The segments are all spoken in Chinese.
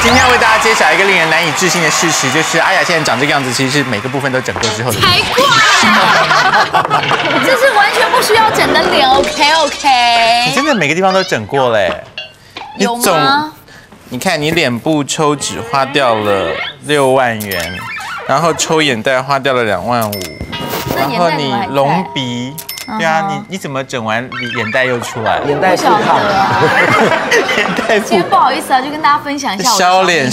今天要为大家揭晓一个令人难以置信的事实，就是阿雅现在长这个样子，其实是每个部分都整过之后的。 才怪！这是完全不需要整的脸 ，OK。 你真的每个地方都整过嘞？ 有吗？ 你看你脸部抽脂花掉了6万元，然后抽眼袋花掉了2万5，然后你隆鼻。对啊，你怎么整完眼袋又出来了？ 眼袋不好啊。 眼袋今天不好意思啊，就跟大家分享一下我的削脸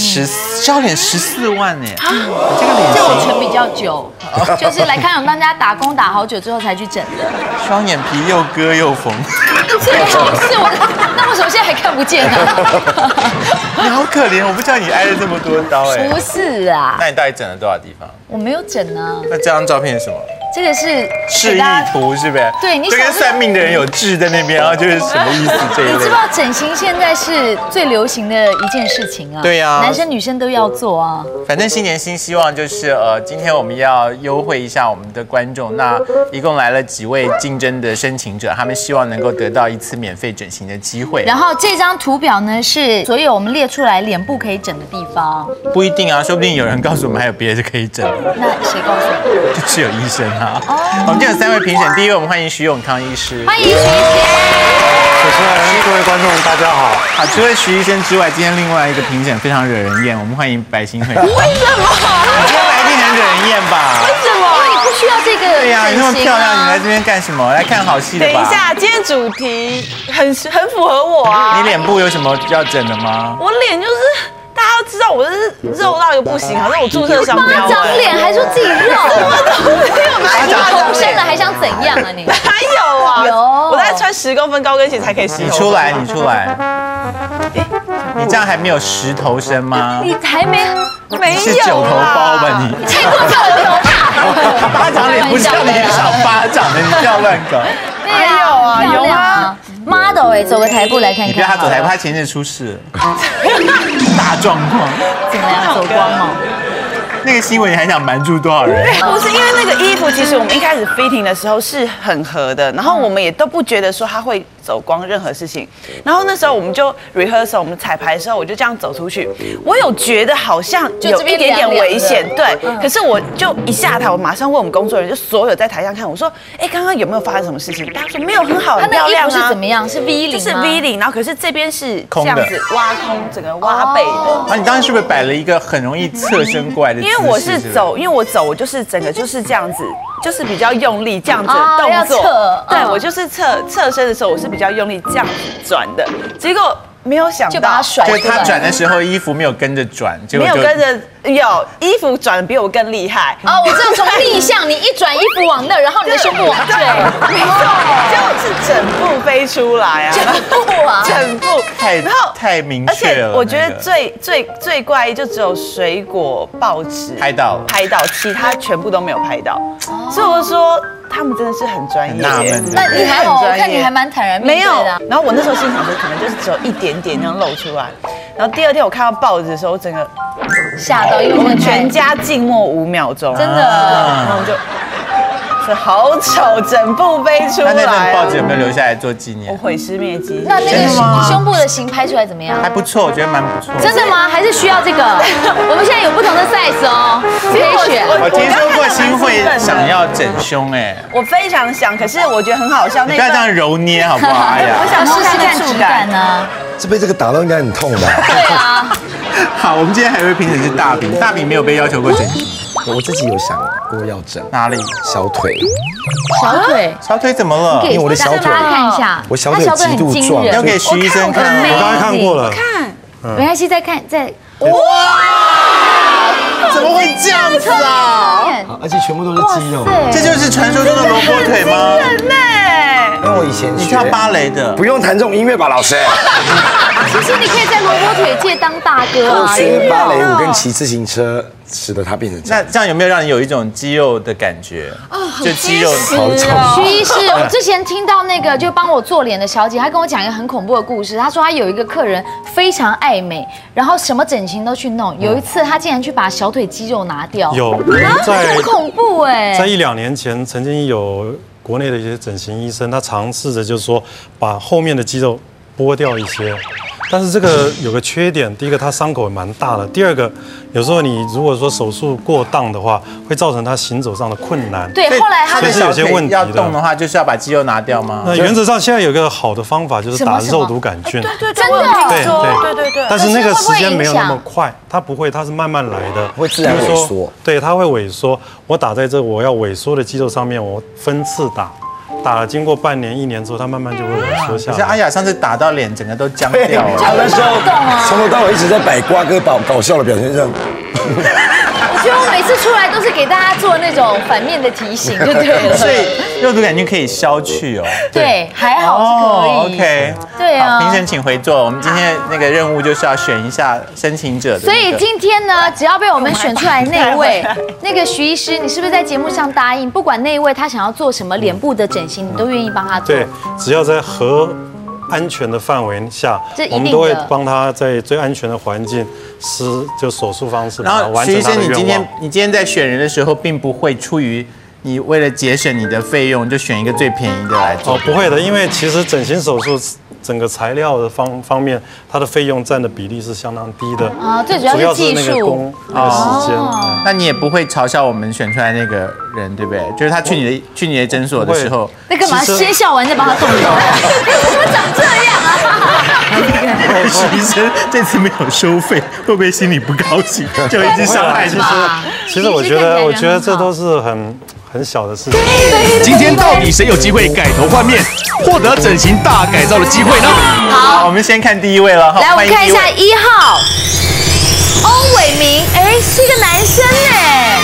14万呢，这个脸就我存比较久，就是来康永当家打工打好久之后才去整的。 双眼皮又割又缝， 这个好事那为什么现在还看不见呢？ 你好可怜，我不知道你挨了这么多刀哎。 不是啊， 那你到底整了多少地方？ 我没有整啊。 那这张照片是什么？ 这个是示意图，是不是？ 对，你就跟算命的人有痣在那边，然后就是什么意思这一类。 你知不知道整形现在是最流行的一件事情啊？ 对呀， 男生女生都要做啊。 反正新年新希望，就是今天我们要优惠一下我们的观众。那一共来了几位竞争的申请者，他们希望能够得到1次免费整形的机会。 然后这张图表呢，是所有我们列出来脸部可以整的地方。 不一定啊，说不定有人告诉我们还有别的是可以整的。 那谁告诉我？ 就是有医生啊。我们今天有3位评审，第一位我们欢迎徐永康医师。 欢迎徐医生。 主持人，各位观众，大家好。 好，除了徐医生之外，今天另外一个评审非常惹人厌，我们欢迎白欣慧。为什么？你今天来一定很惹人厌吧？ 为什么？你不需要这个。 对呀，你那么漂亮，你来这边干什么？来看好戏的吧？ 等一下，今天主题很符合我啊。 你脸部有什么要整的吗？ 我脸就是。大家都知道我是肉到一个不行，可是我注册商标。 巴掌脸还说自己肉， 什么东西？ 你投身了还想怎样啊你？ 哪有啊？ 有， 我在穿10公分高跟鞋才可以洗头。 你出来，你出来。你这样还没有10头身吗？ 你还没有是9头包吧你？ 太过分了吧？ 巴掌脸不是叫你赏巴掌的，你不要乱搞。 对啊，有啊。model 哎，走个台步来看看。 你不要他走台步，他前阵出事了，大状况。 怎么样？走光吗？ 那个新闻你还想瞒住多少人？ 不是因为那个衣服，其实我们一开始 fitting 的时候是很合的，然后我们也都不觉得说它会走光任何事情。然后那时候我们就 rehearsal， 我们彩排的时候我就这样走出去，我有觉得好像有一点点危险，对。可是我就一下台，我马上问我们工作人员，就所有在台上看，我说，哎，刚刚有没有发生什么事情？大家说没有，很好，很漂亮啊。 他那衣服是怎么样？是 V 领吗？ 就是 V 领，然后可是这边是这样子挖空，整个挖背的。 啊，你当时是不是摆了一个很容易侧身过来的姿势？ 因为我是走，我就是整个就是这样子，就是比较用力这样子动作。对，我就是侧身的时候，我是比较用力这样子转的，结果没有想到就把它甩出来。 就他转的时候衣服没有跟着转， 没有跟着，有衣服转比我更厉害。 哦，我知道从逆向，你一转衣服往那，然后你的胸部往这， 没错，就是整部飞出来啊， 整部啊， 整部， 太明确了。 而且我觉得最怪异就只有水果报纸拍到， 其他全部都没有拍到，所以我说。他们真的是很专业， 纳闷。 那你还好，我看你还蛮坦然面对的。 没有，然后我那时候心想说，可能就是只有一点点那样露出来。然后第2天我看到报纸的时候，我整个吓到，因为我们全家静默5秒钟， 真的。 然后我就。好丑，整部飞出来。 那份报纸有没有留下来做纪念？ 我毁尸灭迹。 那个胸部的型拍出来怎么样？ 还不错，我觉得蛮不错。 真的吗？还是需要这个？我们现在有不同的 size 哦，可以选。 我听说过新会想要整胸，哎， 我非常想，可是我觉得很好笑。 你不要这样揉捏好不好？哎呀， 我想试试看触感呢。 这被这个打到应该很痛吧？ 对啊。 好，我们今天还有一位评审是大饼，大饼没有被要求过整形。 我自己有想过要整哪里？ 小腿。 小腿怎么了？ 因为我的小腿， 大家看一下， 我小腿极度壮， 要给徐医生看。 我刚才看过了， 看， 没关系，再看再。 哇！怎么会这样子啊？ 而且全部都是肌肉。 这就是传说中的萝卜腿吗？ 因为我以前你跳芭蕾的， 不用弹这种音乐吧，老师。 其实你可以在萝卜腿界当大哥啊！ 我学芭蕾舞跟骑自行车，使得它变成这样。 那这样有没有让你有一种肌肉的感觉？就肌肉好重。 徐医师，我之前听到那个就帮我做脸的小姐，她跟我讲一个很恐怖的故事。她说她有一个客人非常爱美，然后什么整形都去弄。有一次她竟然去把小腿肌肉拿掉， 有在很恐怖哎。 在1-2年前，曾经有国内的一些整形医生，他尝试着就是说把后面的肌肉剥掉一些。 但是这个有个缺点，第一个它伤口蛮大的，第二个有时候你如果说手术过当的话，会造成他行走上的困难。 对，后来他的有些问题要动的话，就是要把肌肉拿掉吗？ 那原则上现在有一个好的方法，就是打肉毒杆菌。 对， 真的对。 但是那个时间没有那么快，它不会，它是慢慢来的， 会自然萎缩。 对，它会萎缩。我打在这我要萎缩的肌肉上面，我分次打。打了经过半年、1年之后，它慢慢就会萎缩下来。 像阿雅上次打到脸，整个都僵掉了。 他那时候从头到尾一直在摆瓜哥搞笑的表现上。 我觉得我每次出来都是给大家做那种反面的提醒，就对了。 所以肉毒杆菌可以消去哦。 对，还好是可以。 OK。 对啊。 评审请回座。我们今天那个任务就是要选一下申请者的。 所以今天呢，只要被我们选出来那一位，那个徐医师，你是不是在节目上答应，不管那一位他想要做什么脸部的整形，你都愿意帮他做？ 对，只要在安全的范围下，我们都会帮他在最安全的环境就手术方式， 然后完成他的愿望。 你今天在选人的时候，并不会出于你为了节省你的费用，就选一个最便宜的来做。 哦，不会的，因为其实整形手术整个材料的方面，它的费用占的比例是相当低的。 啊，最主要是技术， 那个时间。 那你也不会嘲笑我们选出来那个人，对不对？就是他去你的诊所的时候， 那干嘛先笑完再帮他动手？怎么长这样啊？ 徐医生这次没有收费，会不会心里不高兴？就一直伤害他。 其实我觉得这都是很小的事情。 今天到底谁有机会改头换面，获得整形大改造的机会呢？ 好，我们先看第一位了。 来，我们看一下1号欧伟明，哎，是一个男生哎。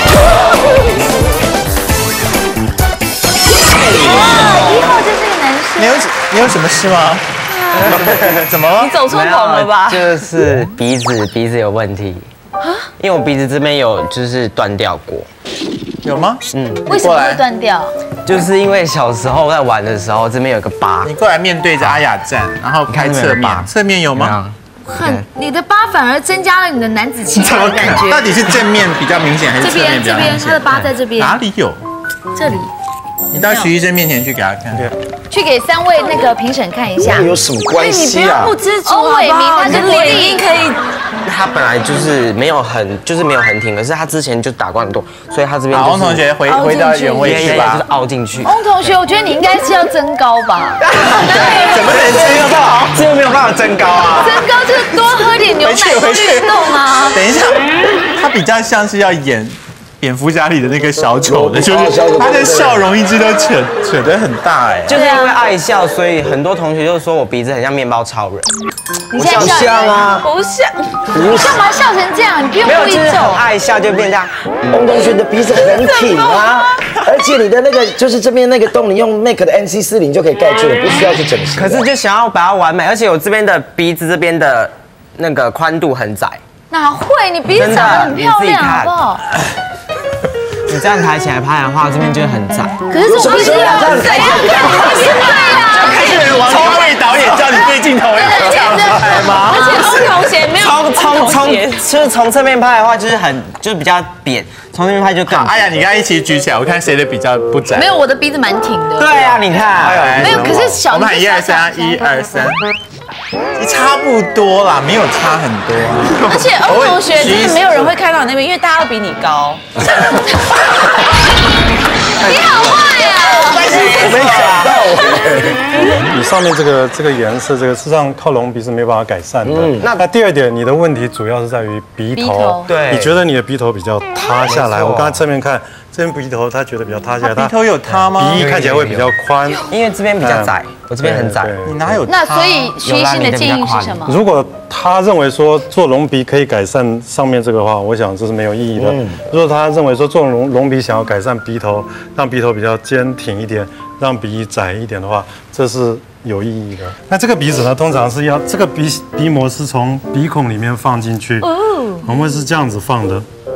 哇，1号就是个男生。 你有什么事吗？怎么了？ 你走错棚了吧？ 就是鼻子有问题因为我鼻子这边有就是断掉过。 有吗？ 为什么会断掉？ 就是因为小时候在玩的时候，这边有个疤。 你过来面对着阿雅站，然后开侧面，侧面有吗？ 你的疤反而增加了你的男子气概的感觉。 到底是正面比较明显，还是侧面比较明显？ 这边他的疤在这边。 哪里有？ 这里。 你到徐医生面前去给他看。 去给3位那个评审看一下。 有什么关系啊？ 你不要不知足， 欧伟明他的脸硬可以。 他本来就是没有很挺，可是他之前就打过很多，所以他这边。 翁同学回到原位去吧。 就是凹进去。 翁同学，我觉得你应该是要增高吧？ 怎么能增高？ 这又没有办法增高啊！ 增高就是多喝点牛奶，多运动啊。 等一下，他比较像是要演蝙蝠侠里的那个小丑的，就是他的笑容一直都扯得很大哎。 就是因为爱笑，所以很多同学就说我鼻子很像面包超人。 你现在像啊， 不像， 你干嘛笑成这样？你不用故意就是很皱。 爱笑就变这样。 翁同学的鼻子很挺啊，而且你的那个就是这边那个洞，你用 MAC 的 NC40就可以盖住了，不需要去整形。 可是就想要把它完美，而且我这边的鼻子这边的那个宽度很窄。 哪会？你鼻子长得很漂亮，好不好？ 你这样抬起来拍的话，这边就会很窄。 可是我鼻子很窄呀， 还是王家卫导演叫你对镜头要这样子拍吗？ 而且欧同学没有从侧面拍的话，就是比较扁，从这边拍就更。 哎呀，你跟他一起举起来，我看谁的比较不窄。 没有，我的鼻子蛮挺的。 对啊，你看。 没有，可是小。 我们喊1、2、3，1、2、3，差不多啦，没有差很多。 而且欧同学真的没有人会看到你那边，因为大家都比你高。 你好坏呀！ 我没想到。 你上面这个颜色，事实上靠隆鼻是没办法改善的。那第二点，你的问题主要是在于鼻头。 对。 你觉得你的鼻头比较塌下来？我刚才侧面看，这边鼻头他觉得比较塌下来。 鼻头有塌吗？ 鼻翼看起来会比较宽， 因为这边比较窄，我这边很窄。 你哪有？ 那所以徐医生的建议是什么？ 如果他认为说做隆鼻可以改善上面这个的话，我想这是没有意义的。如果他认为说做隆鼻想要改善鼻头，让鼻头比较坚挺一点，让鼻翼窄一点的话，这是有意义的。那这个鼻子呢，通常是要这个鼻膜是从鼻孔里面放进去，我们是这样子放的。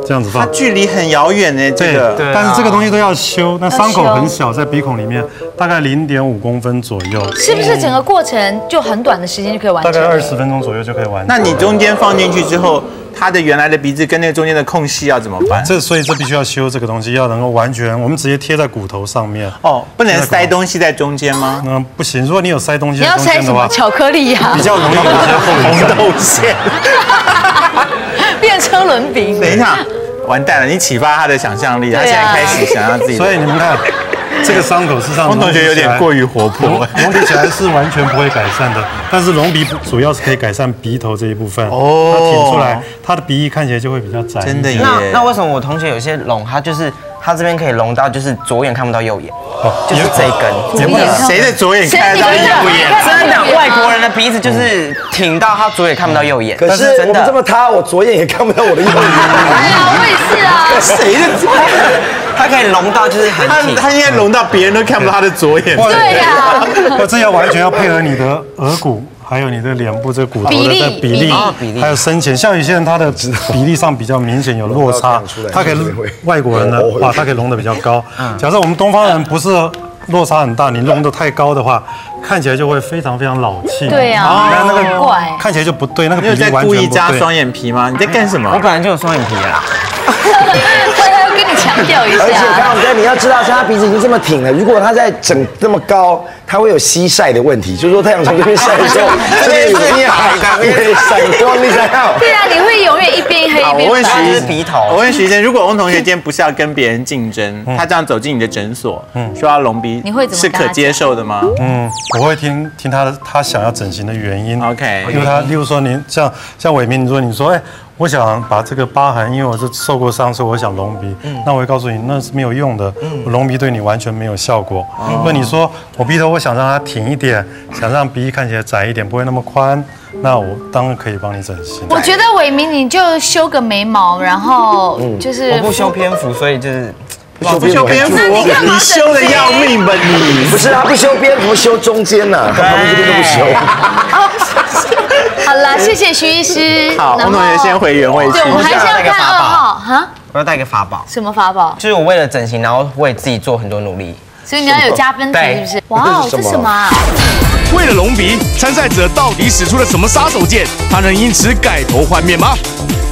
这样子放。 它距离很遥远呢，这个。 对，但是这个东西都要修，那伤口很小，在鼻孔里面大概0.5公分左右。 是不是整个过程就很短的时间就可以完成？ 大概20分钟左右就可以完成。 那你中间放进去之后，它的原来的鼻子跟那个中间的空隙要怎么办？ 所以这必须要修这个东西，要能够完全，我们直接贴在骨头上面。 哦，不能塞东西在中间吗？ 不行，如果你有塞东西你要在中间的话， 塞什么巧克力呀？ 比较容易有一些红豆馅。 变车轮鼻。 等一下，完蛋了，你启发他的想象力，他现在开始想要自己。 所以你们看，这个伤口事实上， 翁同学有点过于活泼， 隆鼻起来是完全不会改善的。但是隆鼻主要是可以改善鼻头这一部分，它挺出来，它的鼻翼看起来就会比较窄。 真的耶。 那为什么我同学有些隆，他这边可以隆到就是左眼看不到右眼，就是这一根。 谁的左眼看得到右眼？ 真的，外国人的鼻子就是挺到他左眼看不到右眼。 可是我们这么塌，我左眼也看不到我的右眼。 哎呀，我也是啊。 谁的左眼？ 他可以隆到就是很挺。 他应该隆到别人都看不到他的左眼。 对呀。 这要完全要配合你的额骨。还有你的脸部这个骨头的比例，还有深浅，像有些人他的比例上比较明显有落差，他可以外国人呢，哇，他可以隆得比较高。假设我们东方人不是落差很大，你隆得太高的话，看起来就会非常非常老气。 对啊， 那个怪， 看起来就不对，那个比例完全不对。 你有在故意加双眼皮吗？你在干什么？ 我本来就有双眼皮啦。 跟你强调一下。 而且康永哥，你要知道，像他鼻子已经这么挺了，如果他再整这么高，他会有西晒的问题，就是说太阳从这边晒的时候，这边有点闪光，你想要？ 对啊，你会永远一边黑一边白。 我问徐医生，如果翁同学今天不是要跟别人竞争，他这样走进你的诊所，说要隆鼻， 你会怎么是可接受的吗？ 我会听他想要整形的原因。 OK， 因为他，例如说您像伟明，你说，哎。我想把这个疤痕，因为我是受过伤，所以我想隆鼻。那我会告诉你，那是没有用的。隆鼻对你完全没有效果。如果你说我鼻头我想让它挺一点，想让鼻翼看起来窄一点，不会那么宽，那我当然可以帮你整形。 我觉得伟明你就修个眉毛，然后就是我不修篇幅，所以就是。 不修篇幅，你修的要命吧你？ 不是他不修边幅，修中间呐，他旁边这边都不修。 好了，谢谢徐医师。 好，翁同学先回原位去。 对，我们还是要看2号哈。 我要带个法宝。 什么法宝？ 就是我为了整形，然后为自己做很多努力。 所以你要有加分题，是不是？哇哦，这什么啊？ 为了隆鼻，参赛者到底使出了什么杀手锏？他能因此改头换面吗？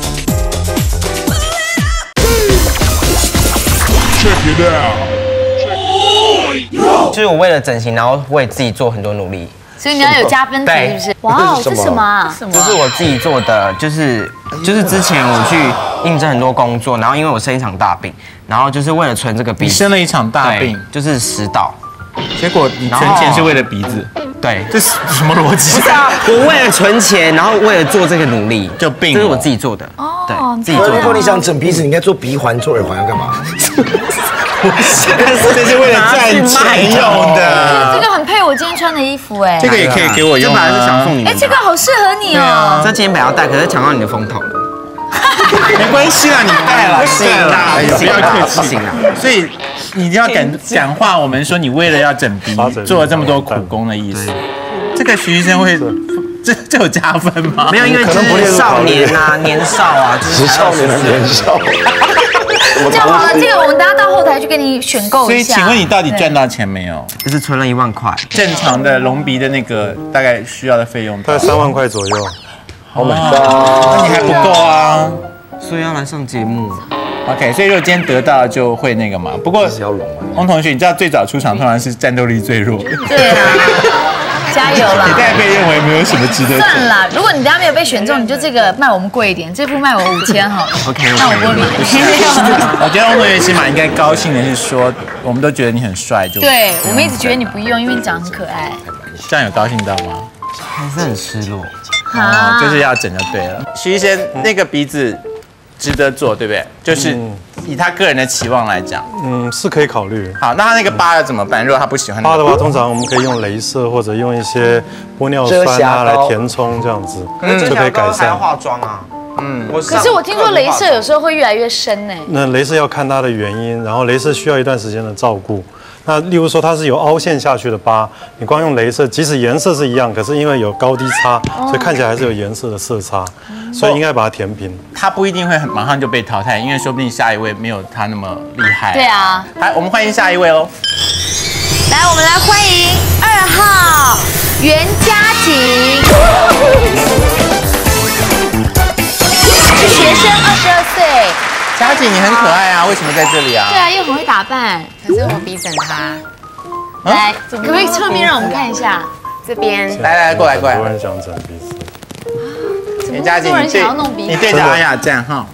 就是我为了整形，然后为自己做很多努力。 所以你要有加分题，是不是？哇哦，这什么啊？ 这是我自己做的，就是之前我去应征很多工作，然后因为我生一场大病，然后就是为了存这个鼻子。 你生了一场大病， 就是食道。 结果你存钱是为了鼻子。 对， 这是什么逻辑？ 不是啊，我为了存钱，然后为了做这个努力， 就病。 这是我自己做的。 哦， 对，自己做的。 如果你想整鼻子，你应该做鼻环、做耳环，要干嘛？ 这是为了赚钱用的。 这个很配我今天穿的衣服哎。 这个也可以给我用。 本来是想送你们。 哎，这个好适合你哦。 这今天本来要戴，可是抢到你的风头了。 没关系啦，你戴了， 行啦， 不要客气， 行啦。 所以你一定要感化我们说你为了要整鼻做了这么多苦功的意思。这个徐医生会，这有加分吗？ 没有，因为就是少年啊，年少啊，就是少年的年少。 这样好了，这个我们大家到后台去给你选购所以， 一下。 请问你到底赚到钱没有？ 就是存了1万块。 正常的隆鼻的那个大概需要的费用大概3万块左右。 Oh my god！ 那你还不够啊， 所以要来上节目。 OK， 所以如果今天得到就会那个嘛。不过翁同学，你知道最早出场通常是战斗力最弱的。 对啊，加油啦！ 你大概被认为没有什么值得。 算啦，如果你等下没有被选中，你就这个卖我们贵一点，这副卖我5000好了。 OK， 那我玻璃。 我觉得翁同学起码应该高兴的是说，我们都觉得你很帅，就对我们一直觉得你不用，因为你长得很可爱。 这样有高兴到吗？ 还是很失落。 哦，就是要整就对了。徐医生，那个鼻子值得做，对不对？就是以他个人的期望来讲， 是可以考虑。 好，那他那个疤要怎么办？如果他不喜欢疤的话，通常我们可以用雷射或者用一些玻尿酸啊来填充，这样子就可以改善。 还要化妆啊？ 可是我听说雷射有时候会越来越深呢。 那雷射要看它的原因，然后雷射需要一段时间的照顾。那例如说它是有凹陷下去的疤，你光用雷射，即使颜色是一样，可是因为有高低差，所以看起来还是有颜色的色差，所以应该把它填平。 他不一定会马上就被淘汰，因为说不定下一位没有他那么厉害。 对啊， 来，我们欢迎下一位喽。 来，我们来欢迎2号袁嘉景，是学生，22岁。 嘉景，你很可爱啊，为什么在这里啊？ 对啊，又很会打扮。 可是我逼整他。 来，可不可以侧面让我们看一下？ 这边。 来，过来。 很多人想整鼻子。 袁嘉景，你对着阿雅站哈。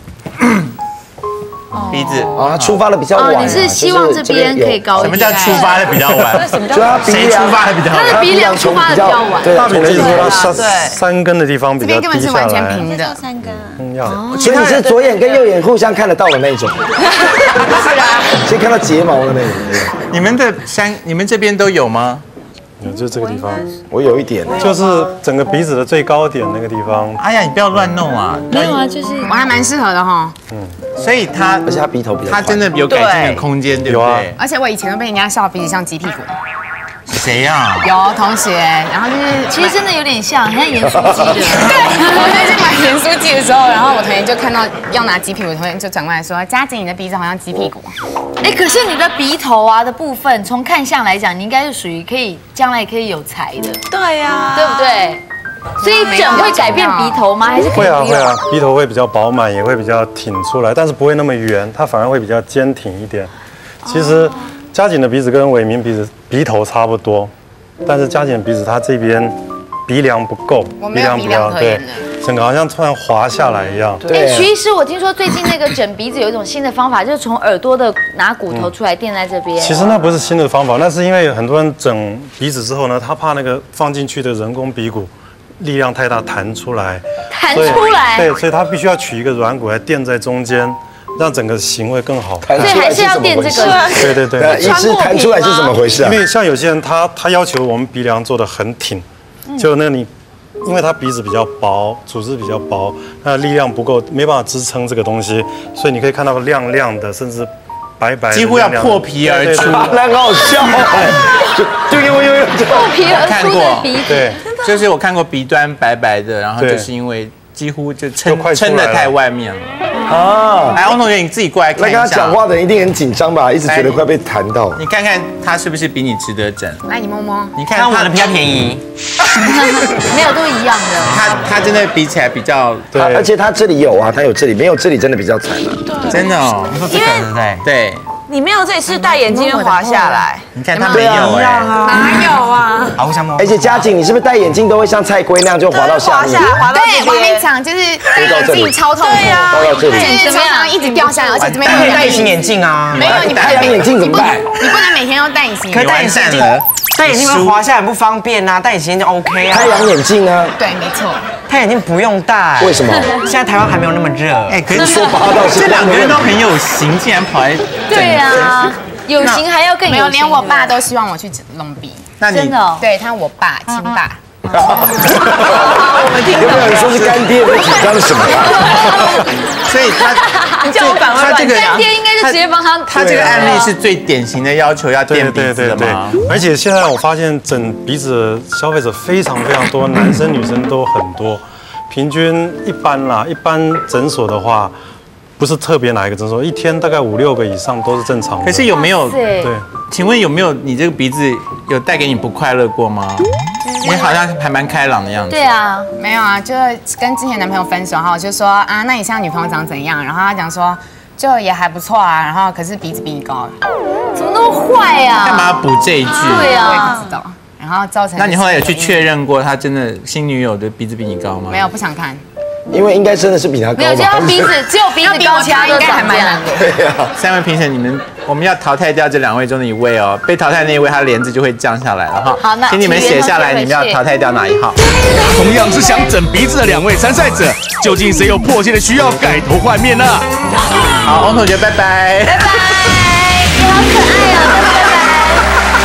鼻子啊，出发的比较晚。 你是希望这边可以高一点？ 什么叫出发的比较晚？谁出发的比较晚？ 他的鼻梁出发的比较晚。 大饼的意思说它三根的地方比较低下来。 这边根本是完全平的。3根。 所以你是左眼跟右眼互相看得到的那种。是啊。先看到睫毛的那种。 你们这边都有吗？ 有，就这个地方， 我有一点， 就是整个鼻子的最高点那个地方。 哎呀，你不要乱弄啊！ 没有啊，就是我还蛮适合的哈。 所以而且他鼻头比较， 他真的有改进的空间，对不对？ 而且我以前都被人家笑鼻子像鸡屁股。 谁呀？ 有同学，然后就是其实真的有点像，很像盐酥鸡的。 对，我最近买盐酥鸡的时候，然后我同学就看到要拿鸡屁股，同学就转过来说：“嘉景，你的鼻子好像鸡屁股。” 哎，可是你的鼻头啊的部分，从看相来讲，你应该是属于将来可以有才的。 对呀， 对不对？所以整会改变鼻头吗？还是会啊，鼻头会比较饱满，也会比较挺出来，但是不会那么圆，它反而会比较坚挺一点。其实嘉景的鼻子跟伟明鼻头差不多，但是嘉景的鼻子它这边鼻梁不够， 鼻梁比较对， 整个好像突然滑下来一样。 哎，徐医师，我听说最近那个整鼻子有一种新的方法，就是从耳朵的拿骨头出来垫在这边。 其实那不是新的方法，那是因为很多人整鼻子之后呢，他怕那个放进去的人工鼻骨力量太大弹出来，对，所以他必须要取一个软骨来垫在中间。让整个形会更好看， 所以还是要垫这个。 对。 医师弹出来是怎么回事啊？ 因为像有些人他要求我们鼻梁做的很挺，就那你，因为他鼻子比较薄，组织比较薄，那力量不够，没办法支撑这个东西，所以你可以看到亮亮的，甚至白白的， 几乎要破皮而出， 那很好笑。对， 破皮而出的鼻子， 对， 就是我看过鼻端白白的，然后就是因为几乎就撑得太外面了。啊！来，翁同学，你自己过来看一下。 来跟他讲话的人一定很紧张吧？一直觉得快被弹到。 你看看他是不是比你值得整？ 来，你摸摸。 你看他的比较便宜。 没有，都一样的。 他真的比起来比较对，而且他这里有啊，他有这里，没有这里真的比较惨。 对，真的哦。你说这个对不对？对。 你没有这里是戴眼镜会滑下来， 你看他没有哎， 哪有啊？ 好，互相摸。 而且嘉景，你是不是戴眼镜都会像蔡龟那样就滑到下面？ 滑到对，我跟你讲，就是戴眼镜超痛苦， 滑到这里， 就是常常一直掉下来，而且这边可以戴隐形眼镜啊。 没有，你太阳眼镜怎么戴？ 你不能每天都戴隐形眼镜。 可以戴隐形眼镜，戴眼镜会滑下来不方便啊，戴隐形眼镜 OK 啊。 太阳眼镜啊？ 对，没错。 太阳眼镜不用戴。 为什么？ 现在台湾还没有那么热。 哎，可是说八道， 这两个人都很有型，竟然跑来对啊。有型还要更有型，没有， 连我爸都希望我去隆鼻。 那你真的？ 对他，我爸亲爸。 我们听有没有人说是干爹在紧张什么？ 所以你叫我反问这个干爹应该是直接帮他。 他这个案例是最典型的要求要垫鼻子的吗？ 而且现在我发现整鼻子的消费者非常多，男生女生都很多。平均一般诊所的话。不是特别哪一个诊所，一天大概5、6个以上都是正常的。 可是有没有？ 对， 请问有没有你这个鼻子有带给你不快乐过吗？你好像还蛮开朗的样子。 对啊， 没有啊，就是跟之前男朋友分手哈，我就说啊，那你现在女朋友长怎样？然后他讲说就也还不错啊，然后可是鼻子比你高。 怎么那么坏啊？ 干嘛要补这一句？ 对啊， 我也不知道。然后造成。 那你后来有去确认过他真的新女友的鼻子比你高吗？ 没有，不想看。 因为应该真的是比他高吧？ 没有，只有鼻子高，其他应该还蛮难的。 对呀。 3位评审，我们要淘汰掉这2位中的1位哦。被淘汰那一位，他帘子就会降下来了哈。 好，那请你们写下来，你们要淘汰掉哪一号？ 同样是想整鼻子的2位参赛者，究竟谁有迫切的需要改头换面呢？ 好，翁同学，拜拜。 拜拜，你好可爱哦，拜拜。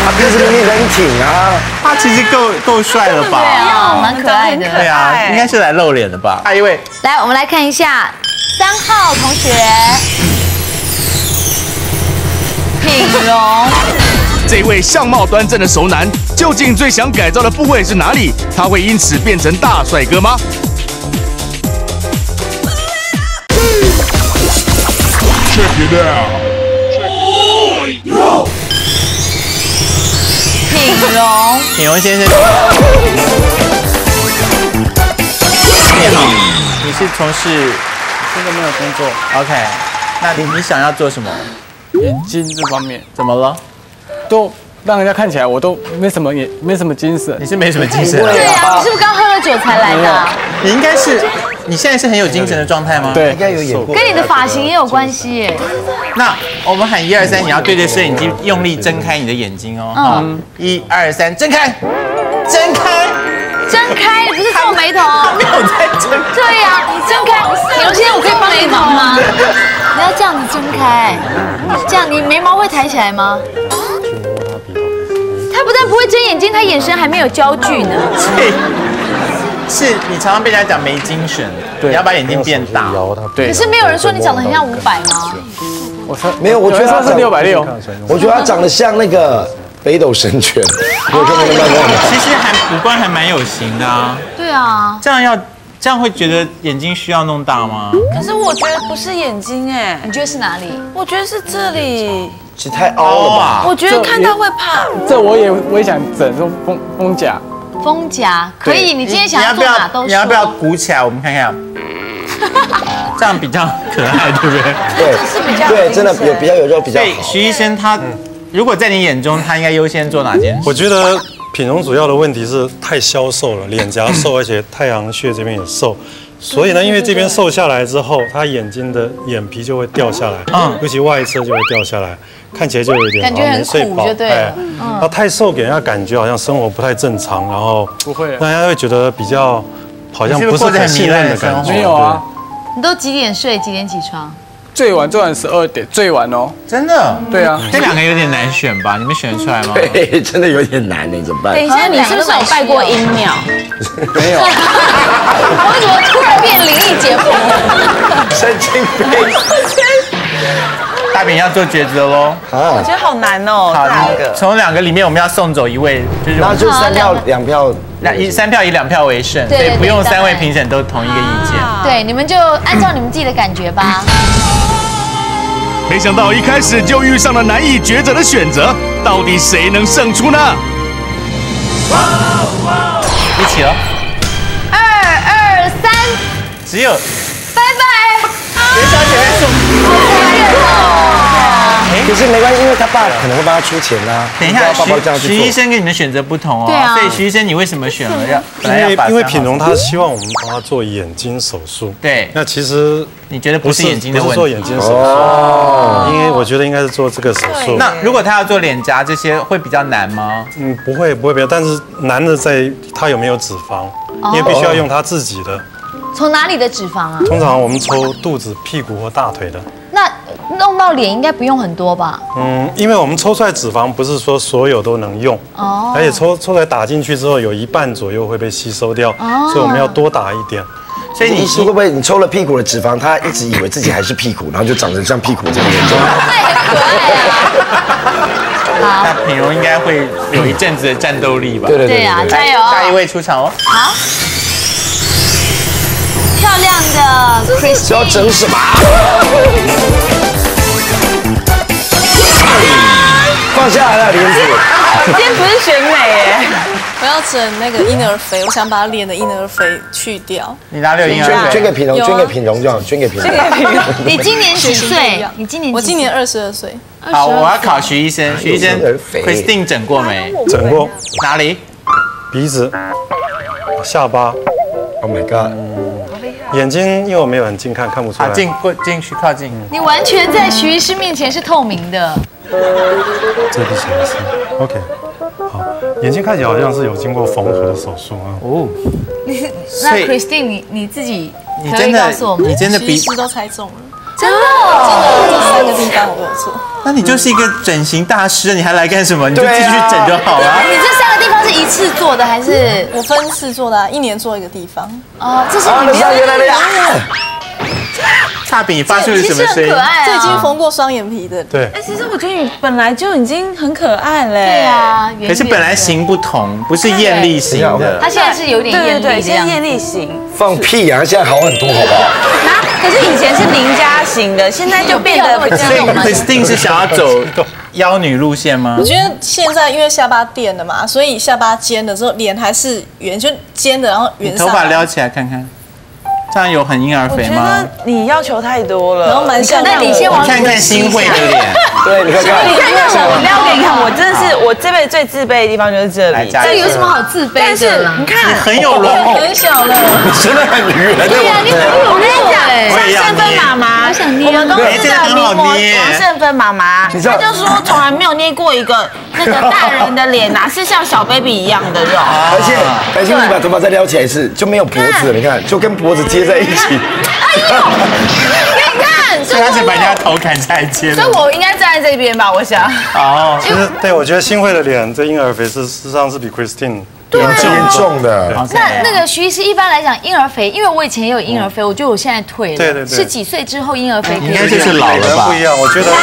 他鼻子明明很挺啊。 他其实够帅了吧？ 对啊，蛮可爱的。 对啊，应该是来露脸的吧？下一位， 来，我们来看一下3号同学，品荣。 这位相貌端正的熟男，究竟最想改造的部位是哪里？他会因此变成大帅哥吗？ 品荣先生，你是从事现在没有工作， OK？那你想要做什么？ 眼睛这方面怎么了？ 都让人家看起来我都没什么精神。 你是没什么精神？ 对啊，你是不是刚喝了酒才来的？ 你应该是，你现在是很有精神的状态吗？ 对， 应该有演过。 跟你的发型也有关系耶。 那我们喊1、2、3，你要对着摄影机用力睁开你的眼睛哦。1、2、3，睁开，睁开， 睁开，你不是皱眉头？ 没有在睁。 对呀，你睁开。品荣先生，我可以帮你忙吗？你要这样子睁开，这样你眉毛会抬起来吗？他不但不会睁眼睛，他眼神还没有焦距呢。 是你常常被人家讲没精神，你要把眼睛变大。 对。 可是没有人说你长得很像500吗？ 我说没有，我觉得他是660。 我觉得他长得像那个北斗神拳，你有看过那漫画吗？ 其实五官还蛮有型的啊。 对啊。 这样会觉得眼睛需要弄大吗？ 可是我觉得不是眼睛哎， 你觉得是哪里？ 我觉得是这里。 是太凹了吧？ 我觉得看到会怕。 这我也想整这丰甲。 丰甲可以，你今天想要做哪都说。 你要不要鼓起来？我们看看。这样比较可爱，对不对？ 对， 是比较对，真的比较有肉比较好。 所以徐医生他，如果在你眼中，他应该优先做哪件事？ 我觉得品荣主要的问题是太消瘦了，脸颊瘦，而且太阳穴这边也瘦。所以呢，因为这边瘦下来之后，他眼睛的眼皮就会掉下来，尤其外侧就会掉下来，看起来就有点感觉很苦，就对了。 他太瘦给人家感觉好像生活不太正常，然后不会， 大家会觉得比较好像不是很信任的感觉。 没有啊， 你都几点睡？几点起床？ 最晚12点，最晚哦。 真的？ 对啊。 这2个有点难选吧？你们选得出来吗？ 对，真的有点难呢，怎么办？ 等一下，你是不是有拜过阴庙？ 没有。 为什么突然变灵异节目？ 神经病！ 大饼要做抉择喽。 我觉得好难哦。 好，从2个里面我们要送走1位， 然后就3票2票 ，3票以2票为胜，所以不用3位评审都同一个意见。 对，你们就按照你们自己的感觉吧。 没想到一开始就遇上了难以抉择的选择，到底谁能胜出呢？ 一起了 ，2、2、3， 只有， 拜拜。 袁小姐来送。 可是没关系，因为他爸可能会帮他出钱呐。 等一下，徐医生跟你们选择不同哦。 对啊。 所以徐医生，你为什么选了因为品荣他希望我们帮他做眼睛手术。 对。 那其实你觉得不是眼睛的问题？ 不是做眼睛手术，因为我觉得应该是做这个手术。 那如果他要做脸颊这些，会比较难吗？ 不会，但是难的在他有没有脂肪，因为必须要用他自己的。 从哪里的脂肪啊？ 通常我们抽肚子、屁股或大腿的。 那弄到脸应该不用很多吧？ 因为我们抽出来脂肪不是说所有都能用，而且抽出来打进去之后，有1半左右会被吸收掉，所以我们要多打一点。 所以你会不会你抽了屁股的脂肪，他一直以为自己还是屁股，然后就长得像屁股这样严重？ 那也可爱啊！ 那品荣应该会有一阵子的战斗力吧？ 对啊，加油！ 下一位出场哦。 好。漂亮的 Christine， 要整什么？放下来了，莲子。 今天不是选美耶， 我要整那个婴儿肥，我想把脸的婴儿肥去掉。 你哪里有婴儿肥？ 捐给品荣，捐给品荣就好，捐给品荣。 你今年几岁？你今年？ 我今年22岁。 好，我要考徐医生。徐医生 ，Christine 整过没？ 整过。 哪里？ 鼻子、下巴。 Oh my god！ 眼睛，因为我没有很近看不出来。 进去靠近。 你完全在徐医师面前是透明的。 这闭起来是 OK。好，眼睛看起来好像是有经过缝合的手术啊。哦。 那 Christine， 你自己可以告诉我们， 你真的徐医师都猜中了。 真的， 这3个地方我都有做。 那你就是一个整形大师，你还来干什么？你就继续整就好了。 你这3个地方是一次做的还是？ 我分次做的，1年做1个地方。 哦，这是你们原来的呀。 大饼发出了什么声音？ 这已经缝过双眼皮的。 对。 其实我觉得你本来就已经很可爱嘞。 对啊， 可是本来型不同，不是艳丽型的。 他现在是有点艳丽， 现在艳丽型。 放屁呀！现在好很多，好不好？ 可是以前是邻家型的，现在就变得比较。 所以 Christine 是想要走妖女路线吗？ 我觉得现在因为下巴垫了嘛，所以下巴尖的时候脸还是圆，就尖的，然后圆上来。 头发撩起来看看。这样有很婴儿肥吗？ 我觉得你要求太多了， 然后蛮像。 那你先往看看新慧的脸， 对，你看看， 我撩给你看，我真的是我这辈子最自卑的地方就是这里。 这有什么好自卑的？ 但是你看， 很有轮廓， 很小了， 真的很圆。 对呀，你很有我跟你讲，像圣芬妈妈， 我们公司的名模王圣芬妈妈，她就说从来没有捏过一个那个大人的脸啊，是像小 baby 一样的肉。 而且白欣，你把头发再撩起来一次，就没有脖子了，你看，就跟脖子接在一起。 哎呦，你看， 所以他是把人家头砍下来接的。 所以我应该站在这边吧，我想。 哦， 其实对我觉得新慧的脸这婴儿肥事实上是比 Christine 严重的。 那个徐医师一般来讲，婴儿肥，因为我以前也有婴儿肥，我觉得我现在退了。 对， 是几岁之后婴儿肥？ 应该就是老了吧？ 不一样，我觉得。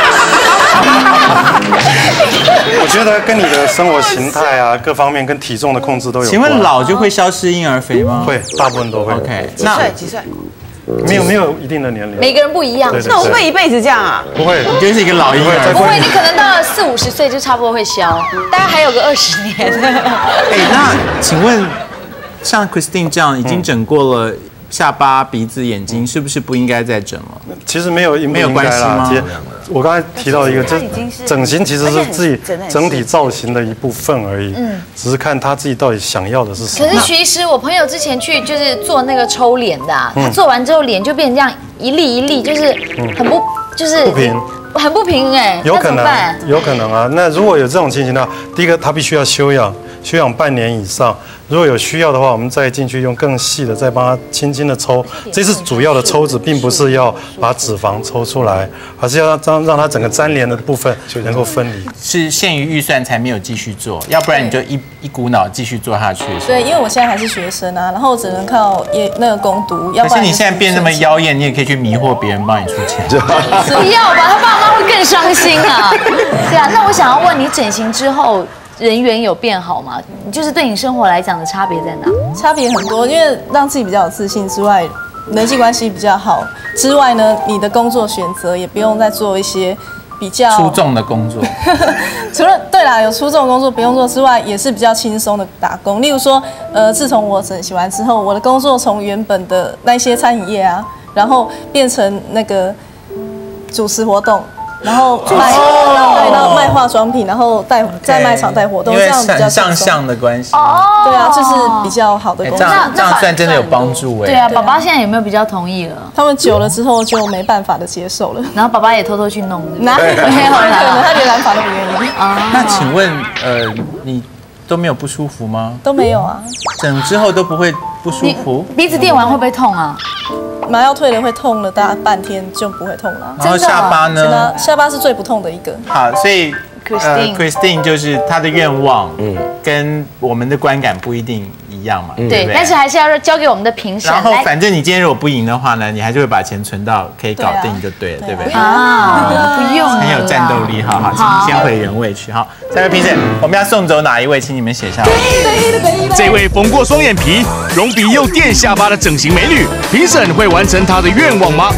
我觉得跟你的生活形态啊，各方面跟体重的控制都有关。 请问老就会消失婴儿肥吗？ 会，大部分都会。 OK， 几岁？ 没有一定的年龄。 每个人不一样。 那我会不会一辈子这样啊？ 不会， 你就是一个老婴儿。 不会，你可能到了40、50岁就差不多会消，大概还有个20年。 哎，那请问，像 Christine 这样已经整过了下巴、鼻子、眼睛，是不是不应该再整了？ 其实没有关系吗？我刚才提到一个，这整形其实是自己整体造型的一部分而已，只是看他自己到底想要的是什么。 可是徐医师，我朋友之前去就是做那个抽脸的，他做完之后脸就变成这样一粒一粒，就是很不就是不平。 很不平哎， 有可能啊。那如果有这种情形的话，第一个他必须要休养半年以上。如果有需要的话，我们再进去用更细的，再帮他轻轻的抽。这是主要的抽脂，并不是要把脂肪抽出来，而是要让它整个粘连的部分能够分离。 是限于预算才没有继续做，要不然你就一股脑继续做下去。 对，因为我现在还是学生啊，然后只能靠那个工读。 可是你现在变那么妖艳，你也可以去迷惑别人帮你出钱。 不要吧，他爸妈会更伤心啊。对啊，那我想要问你，整形之后人缘有变好吗？就是对你生活来讲的差别在哪？ 差别很多，因为让自己比较有自信之外，人际关系比较好之外呢，你的工作选择也不用再做一些比较出众的工作。 除了对啦，有出众的工作不用做之外，也是比较轻松的打工。例如说，自从我整形完之后，我的工作从原本的那些餐饮业啊，然后变成那个主持活动。然后卖化妆品，然后在卖场带活动，这样比较上相的关系。 对啊，就是比较好的工作。 这样算真的有帮助哎。 对啊，爸爸现在有没有比较同意了？ 他们久了之后就没办法的接受了， 然后爸爸也偷偷去弄。 哪有可能？他连染发都不愿意。 那请问你都没有不舒服吗？ 都没有啊。 整之后都不会不舒服？ 鼻子垫完会不会痛啊？ 麻药退了会痛了，大概半天就不会痛了。 然后下巴呢？ 下巴是最不痛的一个。 好，所以Christine 就是她的愿望，跟我们的观感不一定一样嘛，对， 但是还是要交给我们的评审。 然后反正你今天如果不赢的话呢，你还是会把钱存到可以搞定就对了，对不对？ 不用， 很有战斗力，好，请你先回原位去。好，3位评审，我们要送走哪一位？请你们写下来。 这位缝过双眼皮、隆鼻又垫下巴的整形美女，评审会完成她的愿望吗？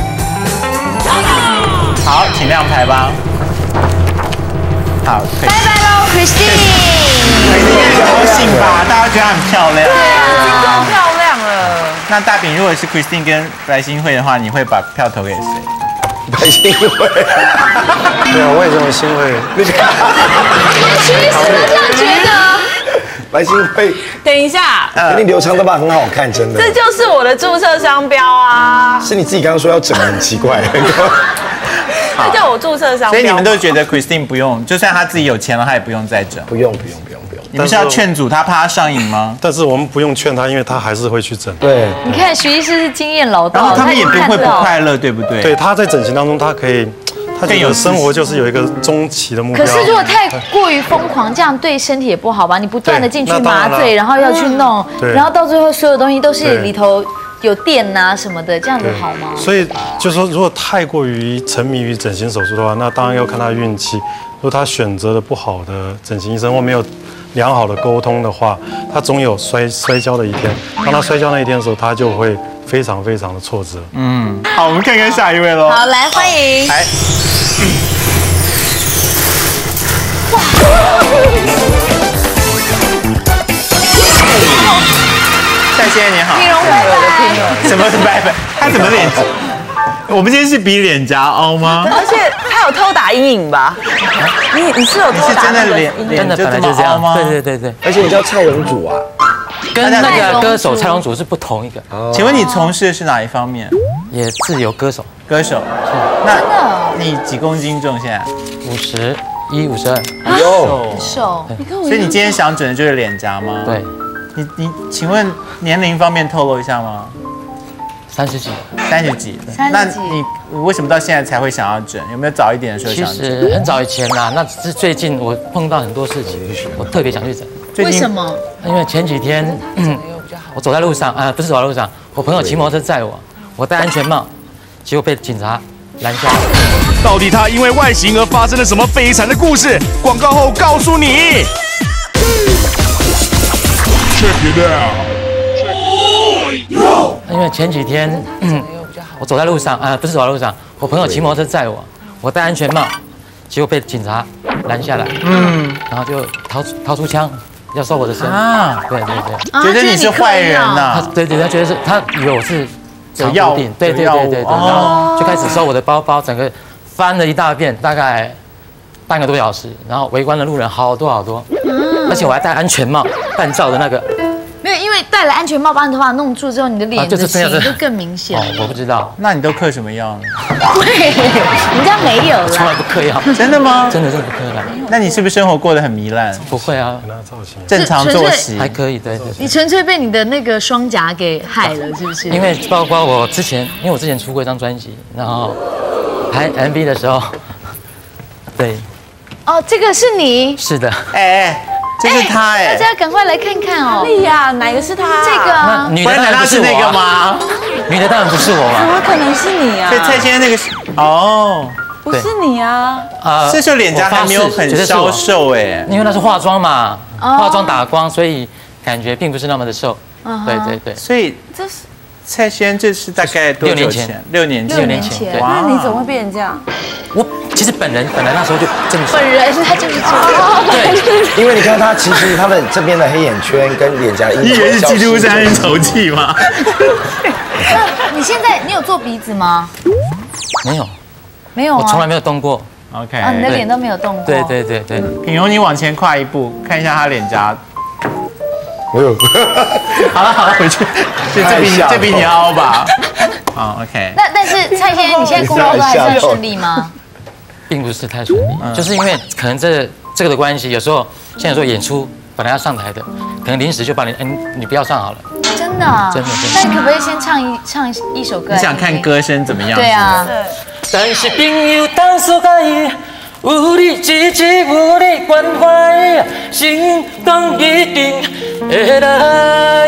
好，请亮牌吧。好， 拜拜喽 ，Christine。 高兴吧？大家觉得她很漂亮。 对啊，已经够漂亮了。 那大饼，如果是 Christine 跟白欣慧的话，你会把票投给谁？ 白欣慧。 对啊，我也认为欣慧。 徐医师都这样觉得。 白欣慧， 等一下， 你留长头发很好看，真的。 这就是我的注册商标啊！ 是你自己刚刚说要整，很奇怪。 这叫我注册商标。 所以你们都觉得 Christine 不用，就算她自己有钱了，她也不用再整。 不用。 你们是要劝阻他，怕他上瘾吗？ 但是我们不用劝他，因为他还是会去整。 对， 你看徐医师是经验老道， 然后他们也不会不快乐，对不对？ 对，他在整形当中，他可以，他觉得生活就是有一个中期的目标。 可是如果太过于疯狂，这样对身体也不好吧？你不断的进去麻醉，然后要去弄，然后到最后所有东西都是里头有电啊什么的，这样子好吗？ 所以就是说，如果太过于沉迷于整形手术的话，那当然要看他的运气。如果他选择了不好的整形医生，或没有良好的沟通的话，他总有摔跤的一天。当他摔跤那一天的时候，他就会非常非常的挫折。 好，我们看看下一位喽。 好，来欢迎。 来。蔡先生你好。 品荣拜拜。 什么是拜拜？他怎么脸？我们今天是比脸颊凹吗？ 而且他有偷打阴影吧？你是有偷打？ 真的脸就这么凹吗？ 对。 而且你叫蔡荣祖啊， 跟那个歌手蔡荣祖是不同一个。 请问你从事的是哪一方面？ 也是有歌手。 歌手。那你几公斤重现在 ？51、52。 哎呦， 很瘦。 所以你今天想整的就是脸颊吗？ 对。 你请问年龄方面透露一下吗 ？30几。 30几。那你为什么到现在才会想要整？有没有早一点的时候想整？ 其实很早以前啦，那只是最近我碰到很多事情，我特别想去整。 为什么？ 因为前几天我走在路上，不是走在路上，我朋友骑摩托车载我，我戴安全帽，结果被警察拦下来。 到底他因为外形而发生了什么悲惨的故事？广告后告诉你。Check it out。 因为前几天我走在路上，不是走在路上，我朋友骑摩托车载我，我戴安全帽，结果被警察拦下来，然后就掏出枪要搜我的身，对， 觉得你是坏人呐， 对，他觉得是他以为我是有药病，对，然后就开始搜我的包包，整个翻了一大遍，大概半个多小时，然后围观的路人好多，而且我还戴安全帽，半罩的那个。 没有，因为戴了安全帽把你头发弄住之后，你的脸的型就更明显。 我不知道。 那你都嗑什么药呢？ 对，人家没有啦。 从来不嗑药。 真的吗？ 真的不嗑了。 那你是不是生活过得很糜烂？ 不会啊， 正常作息还可以，对。 你纯粹被你的那个双颊给害了，是不是？ 因为包括我之前出过一张专辑，然后拍 MV 的时候，对。 哦，这个是你？ 是的。 这是他大家赶快来看看哦！ 哪里呀？哪个是他？ 这个啊， 女的当然不是那个吗？女的当然不是我嘛。 怎么可能是你啊？ 所以蔡先生那个是不是你啊。 这时候脸颊还没有很消瘦因为那是化妆嘛，化妆打光，所以感觉并不是那么的瘦。对。 所以这是蔡先生，这是大概多久前？6年前。 那你怎么会变成这样？ 我其实本人那时候就这么说。 本人他就是这样。 对， 因为你看他其实他的这边的黑眼圈跟脸颊的阴影， 你以为是基督山人丑气吗？ 你现在有做鼻子吗？ 没有，我从来没有动过。 OK， 你的脸都没有动过。 对。 品荣，你往前跨一步，看一下他脸颊。好了，回去。这比你凹吧。OK。 但是蔡先生，你现在工作都还算顺利吗？ 并不是太顺利，就是因为可能这个的关系，有时候像有时候演出本来要上台的，可能临时就把你不要上好了。 真的？ 真的。 那你可不可以先唱一首歌？ 你想看歌声怎么样？ 对啊。 但是朋友当所介意，有你支持，有你关怀，心中一定会来。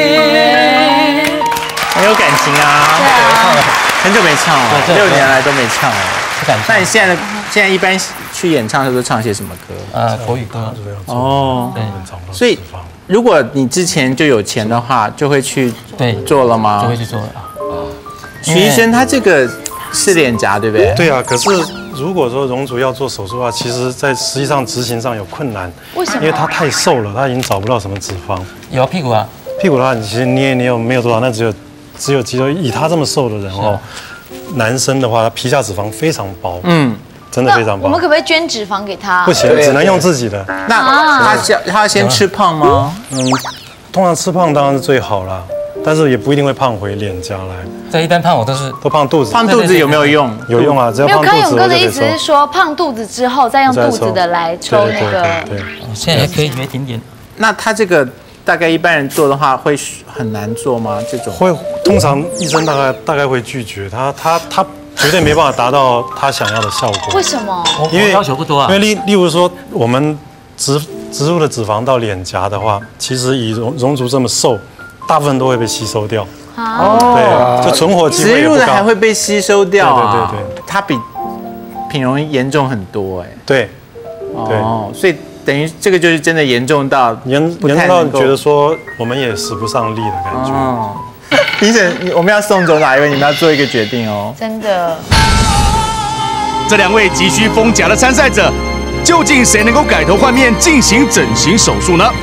很有感情啊。 对啊。 很久没唱了，6年来都没唱了。那你现在一般去演唱的时候都唱些什么歌？ 国语歌。 对。所以如果你之前就有钱的话，就会去做了吗？ 就会去做了。 徐医生，他这个是脸颊，对不对？ 对啊，可是如果说容祖要做手术的话，其实在实际上执行上有困难。 为什么？ 因为他太瘦了，他已经找不到什么脂肪。 有屁股啊？ 屁股的话，你其实捏没有多少，那只有肌肉。以他这么瘦的人男生的话，皮下脂肪非常薄，真的非常薄。 我们可不可以捐脂肪给他？ 不行，只能用自己的。 那他要先吃胖吗？ 通常吃胖当然是最好啦，但是也不一定会胖回脸颊来。 这一般胖我都胖肚子。 胖肚子有没有用？ 有用啊，只要胖肚子。 没有，康永哥的意思是说，胖肚子之后再用肚子的来抽那个。 现在还可以有一点点。 那他这个大概一般人做的话会很难做吗？这种会，通常医生大概会拒绝他绝对没办法达到他想要的效果。 为什么？ 因为要求不多啊。 因为例如说我们植入的脂肪到脸颊的话，其实以溶族这么瘦，大部分都会被吸收掉。对，就存活机会也不高。 植入的还会被吸收掉啊？ 对， 它比品容严重很多哎。 对， 所以等于这个就是真的严重到严重到觉得说我们也使不上力的感觉。 评审，我们要送走哪一位？你们要做一个决定哦。 真的。 这2位急需丰颊的参赛者，究竟谁能够改头换面进行整形手术呢？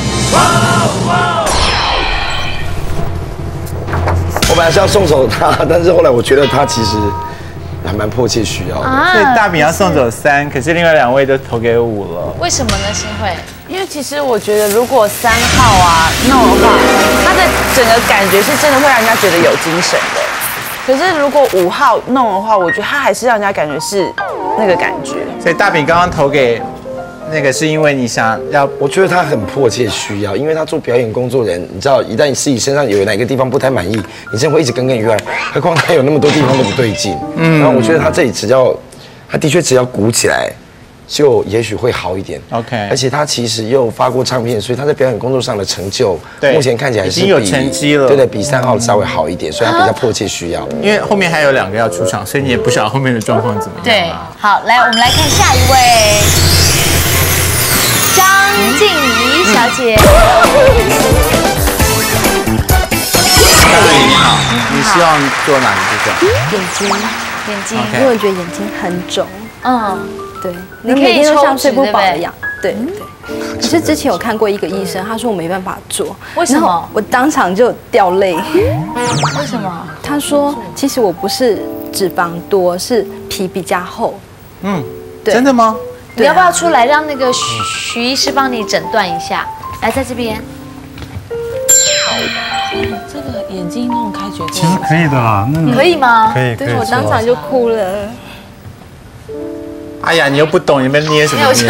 我本来是要送走他，但是后来我觉得他其实还蛮迫切需要的。 所以大饼要送走3，可是另外2位都投给5了。 为什么呢？新慧？ 因为其实我觉得，如果3号啊弄的话，他的整个感觉是真的会让人家觉得有精神的。可是如果5号弄的话，我觉得他还是让人家感觉是那个感觉。 所以大饼刚刚投给那个是因为你想要， 我觉得他很迫切需要，因为他做表演工作人，你知道，一旦你自己身上有哪个地方不太满意，你真的会一直耿耿于怀。何况他有那么多地方都不对劲，然后我觉得他这里他的确只要鼓起来，就也许会好一点。 OK， 而且他其实又发过唱片，所以他在表演工作上的成就，目前看起来是已经有成绩了。 对，比3号稍微好一点，所以他比较迫切需要。 因为后面还有2个要出场，所以你也不晓得后面的状况怎么样。 对，好，来，我们来看下一位，张静怡小姐。 大姐你好，你希望做哪个部分？ 眼睛， 因为我觉得眼睛很肿。对， 你每天都像睡不饱一样。对。可是之前有看过一个医生，他说我没办法做， 为什么？ 我当场就掉泪。 为什么？ 他说其实我不是脂肪多，是皮比较厚。 对， 真的吗？ 你要不要出来让那个徐医师帮你诊断一下？来，在这边。 这个眼睛弄开绝对其实可以的啦， 可以吗？ 可以。 对，我当场就哭了。 哎呀，你又不懂，你们捏什么捏？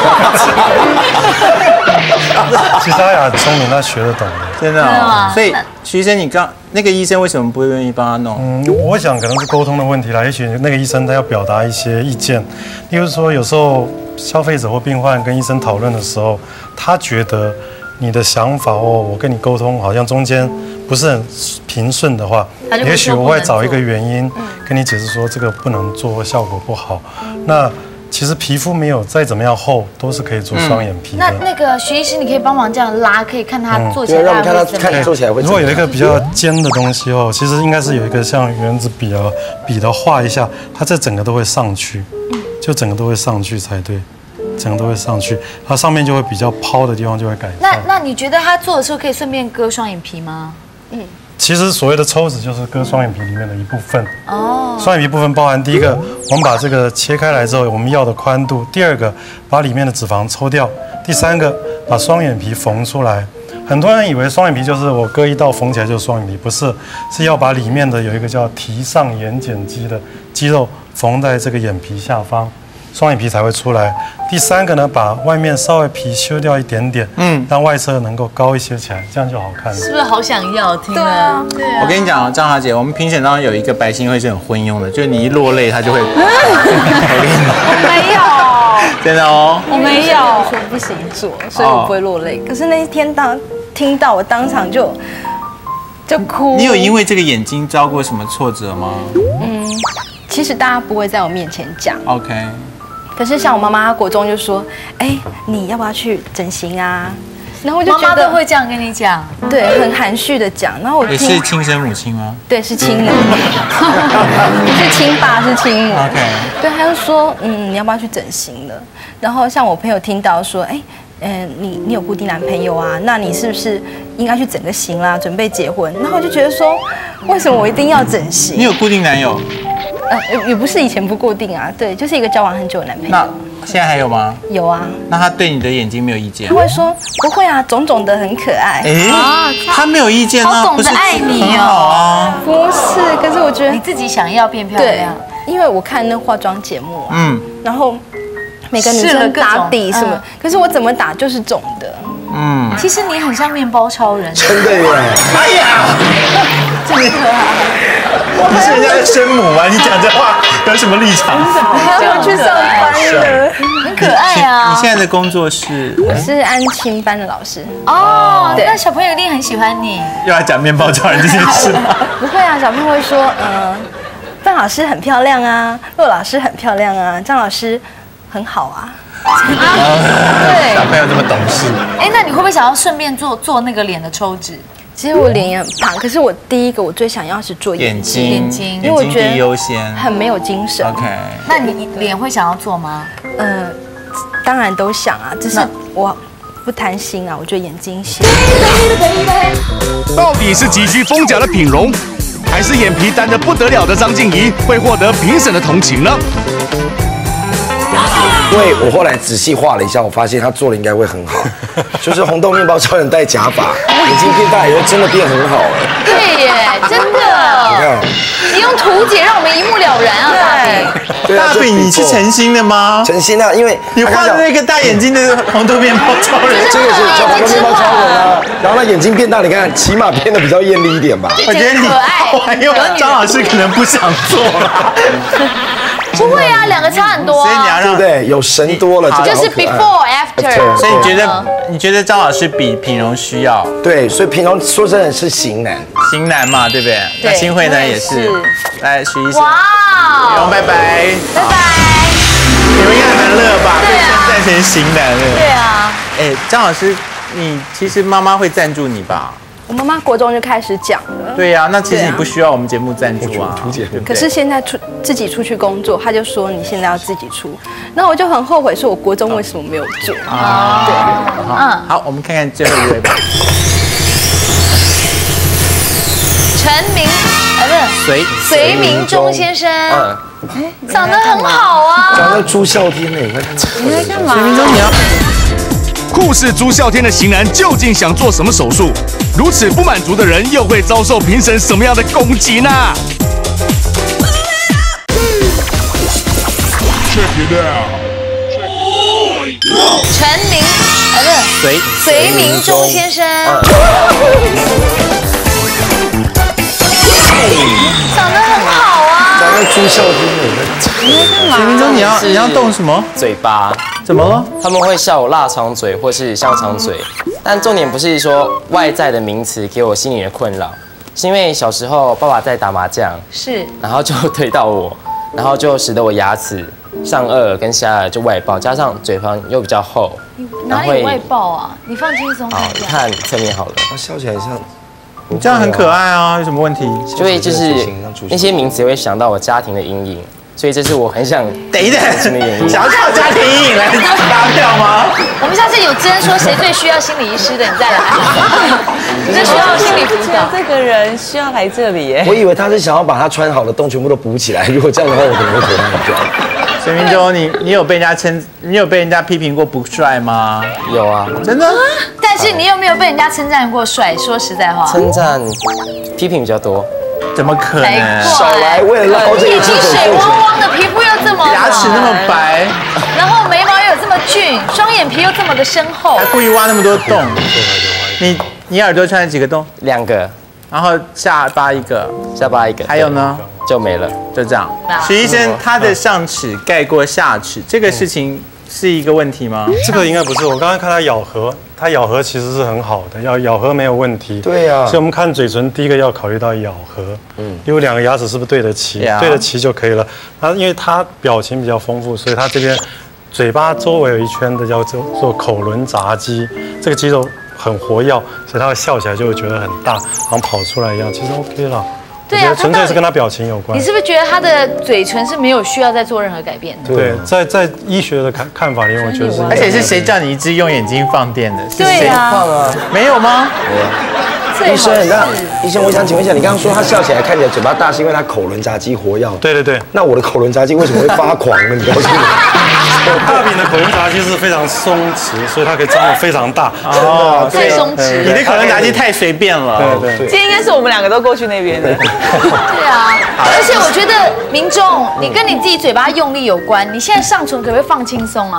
其实阿雅很聪明，她学得懂的， 真的哦。所以徐医生，你刚那个医生为什么不愿意帮他弄？ 我想可能是沟通的问题啦。也许那个医生他要表达一些意见，例如说有时候消费者或病患跟医生讨论的时候，他觉得你的想法我跟你沟通好像中间不是很平顺的话，也许我会找一个原因跟你解释说这个不能做，效果不好。那其实皮肤没有再怎么样厚，都是可以做双眼皮的。 那个徐医师，你可以帮忙这样拉，可以看他做起来会怎么样？ 做起来会。 如果有一个比较尖的东西其实应该是有一个像原子笔的画一下，它这整个都会上去，就整个都会上去才对。整个都会上去，它上面就会比较抛的地方就会改善。 那你觉得他做的时候可以顺便割双眼皮吗？ 其实所谓的抽脂就是割双眼皮里面的一部分。双眼皮部分包含第一个，我们把这个切开来之后，我们要的宽度；第二个，把里面的脂肪抽掉；第三个，把双眼皮缝出来。很多人以为双眼皮就是我割一刀缝起来就是双眼皮，不是，是要把里面的有一个叫提上眼睑肌的肌肉缝在这个眼皮下方。双眼皮才会出来。第三个呢，把外面稍微皮修掉一点点，让外侧能够高一些起来，这样就好看了。 是不是好想要听了？对啊。 我跟你讲，张小姐，我们评审当中有一个白新会是很昏庸的，就是你一落泪，他就会。 我没有。 真的哦。 我没有。说不行做，所以我不会落泪。可是那一天听到我当场就哭。 你有因为这个眼睛遭过什么挫折吗？ 其实大家不会在我面前讲。 OK。 可是像我妈妈，她国中就说：“哎，你要不要去整形啊？”然后我就觉得妈妈都会这样跟你讲， 对，很含蓄的讲。然后我也是亲生母亲吗？ 对，是亲母，不是亲爸，是亲母。 OK。 对，他就说：“你要不要去整形了？”然后像我朋友听到说：“哎。”你有固定男朋友啊？那你是不是应该去整个形啦，准备结婚？然后我就觉得说，为什么我一定要整形？ 你有固定男友？ 也不是以前不固定啊，对，就是一个交往很久的男朋友。 那现在还有吗？ 有啊。 那他对你的眼睛没有意见？ 他会说不会啊，肿肿的很可爱。 他没有意见啊， 好懂得爱你哦。 不是，可是我觉得你自己想要变漂亮。 对，因为我看那化妆节目啊，然后。每个女生打底什么，可是我怎么打就是肿的。 其实你很像面包超人。 真的耶！ 哎呀， 真的你是人家的生母吗？你讲这话有什么立场？ 还要去上班了， 很可爱啊！ 你现在的工作是？ 我是安亲班的老师。 哦，那小朋友一定很喜欢你。 又要讲面包超人这件事吗？ 不会啊，小朋友会说，范老师很漂亮啊，骆老师很漂亮啊，张老师很好啊。 对， 小朋友这么懂事。 哎，那你会不会想要顺便做那个脸的抽脂？ 其实我脸也很胖，可是我第一个我最想要是做眼睛， 因为我觉得优先， 很没有精神。 OK， 那你脸会想要做吗？ 当然都想啊，只是我不贪心啊，我觉得眼睛先。 到底是急需丰甲的品荣，还是眼皮单得不得了的张静怡会获得评审的同情呢？ 因为我后来仔细画了一下，我发现他做的应该会很好，就是红豆面包超人戴假发，眼睛变大以后真的变很好哎。 对耶，真的。 你看， 你用图解让我们一目了然啊，大饼。 对啊， 大饼，你是诚心的吗？ 诚心啊，因为你画的那个大眼睛的红豆面包超人， 这个是叫红豆面包超人啊。然后他眼睛变大，你看起码变得比较艳丽一点吧。 我觉得你，因为张老师可能不想做了。 不会啊，两个差很多啊。 所以你要让对不对？有神多了， 就是 before after。 所以你觉得张老师比品荣需要？ 对，所以品荣说真的是型男， 型男嘛，对不对？那新慧呢也是。来，许医生。 哇， 品荣拜拜。 拜拜。 你们应该还蛮乐吧？被称赞成型男了。 对啊。 哎，张老师，你其实妈妈会赞助你吧？ 我妈妈国中就开始讲了。 对呀，那其实你不需要我们节目赞助啊。 可是现在自己出去工作，他就说你现在要自己出，那我就很后悔，说我国中为什么没有做啊？ 对，好，我们看看最后一位吧。 陈明，不是隋明忠先生，长得很好啊， 长得朱孝天呢， 你在干嘛？ 隋明忠，你要。 酷似朱孝天的型男究竟想做什么手术？如此不满足的人又会遭受评审什么样的攻击呢？ 陈明，不是隋明忠先生，长得很好啊， 长得朱孝天呢。 你在干嘛？ 隋明忠，你要动什么？ 嘴巴。 怎么了？ 他们会笑我腊肠嘴或是香肠嘴，但重点不是说外在的名词给我心里的困扰，是因为小时候爸爸在打麻将， 是， 然后就推到我，然后就使得我牙齿上颚跟下颚就外爆，加上嘴唇又比较厚， 哪里有外爆啊？你放轻松看一下。 看侧面好了， 他笑起来像， 你这样很可爱啊，有什么问题？ 所以就是那些名词会想到我家庭的阴影。所以这是我很想等一等，想要靠家庭阴影来拉票吗？ 我们下次有真说谁最需要心理医师的，你再来。你最需要心理辅导。 这个人需要来这里耶。 我以为他是想要把他穿好的洞全部都补起来，如果这样的话，我可能会投他的票。 隋明忠，你有被人家批评过不帅吗？ 有啊， 真的。 但是你有没有被人家称赞过帅？说实在话。 称赞，批评比较多。 怎么可能？ 少来，为了捞这个眼睛水汪汪的，皮肤又这么， 牙齿那么白， 然后眉毛又有这么俊，双眼皮又这么的深厚， 还故意挖那么多洞。你耳朵穿了几个洞 ？2个， 然后下巴一个，还有呢？ 就没了， 就这样。许医生，他的上齿盖过下齿，这个事情是一个问题吗？ 这个应该不是，我刚刚看他咬合，他咬合其实是很好的，咬合没有问题。 对呀， 所以我们看嘴唇，第一个要考虑到咬合，因为2个牙齿是不是对得齐，对得齐就可以了。那因为他表情比较丰富，所以他这边嘴巴周围有一圈的叫做口轮匝肌，这个肌肉很活跃，所以他笑起来就会觉得很大，好像跑出来一样，其实 OK 了。 对啊， 纯粹是跟他表情有关。 你是不是觉得他的嘴唇是没有需要再做任何改变的？ 对，在医学的看法里面，我觉得是。 而且是谁叫你一直用眼睛放电的？ 对啊， 没有吗？ 医生，医生，我想请问一下，你刚刚说他笑起来看起来嘴巴大，是因为他口轮匝肌活跃？ 对。 那我的口轮匝肌为什么会发狂呢？你告诉我。 大饼的口轮匝肌是非常松弛，所以它可以张得非常大。 哦， 太松弛。 你的口轮匝肌太随便了。 对。今天应该是我们2个都过去那边的。 对啊，而且我觉得民众，你跟你自己嘴巴用力有关。你现在上唇可不可以放轻松啊？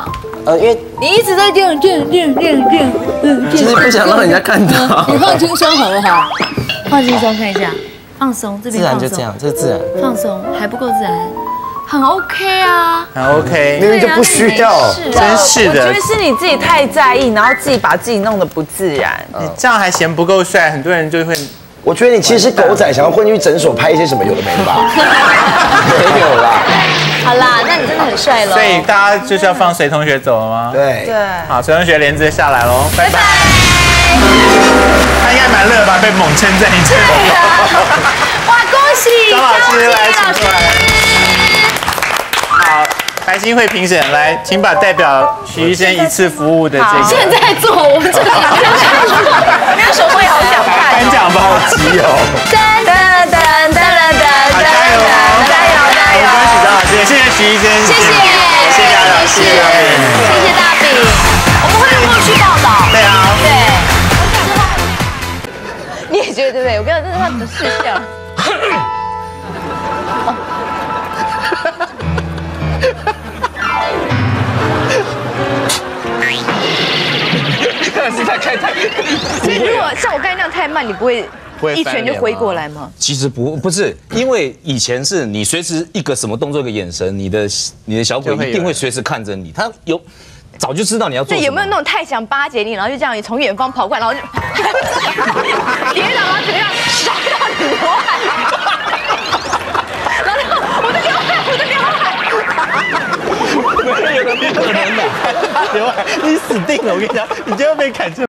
因为你一直在这样， 就是不想让人家看到。 你放轻松好不好？放轻松，看一下，放松，这边自然就这样，这是自然。 放松还不够自然，很 OK 啊， 很 OK， 明明就不需要， 真是的。 我觉得是你自己太在意，然后自己把自己弄得不自然。 你这样还嫌不够帅，很多人就会。 我觉得你其实是狗仔，想要混去诊所拍一些什么有的没的吧？ 没有啦。 好啦，那你真的很帅喽。 所以大家就是要放隋同学走了吗？ 对。 好，隋同学帘子下来喽，拜拜。他应该蛮乐吧，被猛称赞一阵。 哇，恭喜张老师来， 张请过来。好，白新会评审来，请把代表徐医生一次服务的这个。 现在做，我们这个没有手绘，好想看。 颁奖包机哦。 噔噔噔噔噔噔， 加油！ 加油！加油！ 恭喜张老师，谢谢徐医生， 谢谢， 谢谢大饼， 谢谢大饼，我们会有后续报道。 对啊， 对。你也觉得对不对？我跟你讲，这是他的事项。 是在开太。所以如果像我刚才那样太慢，你不会一拳就挥过来吗？ 其实不是，因为以前是你随时一个什么动作一个眼神，你的小鬼一定会随时看着你，他早就知道你要做什么。 有没有那种太想巴结你，然后就这样你从远方跑过来，然后就跌倒，然后怎么样甩到你刘海？然后我的刘海，我的刘海。 没有的，刘海，你死定了！我跟你讲，你就要被砍成。